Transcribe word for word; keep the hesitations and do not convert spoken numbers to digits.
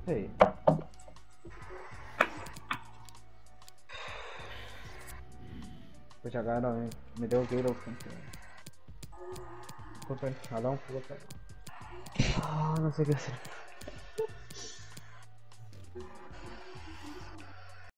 Sí. Pues acá ahora me, me tengo que ir a urgencia. Disculpen, hablamos un poco tarde. Ah, no sé qué hacer.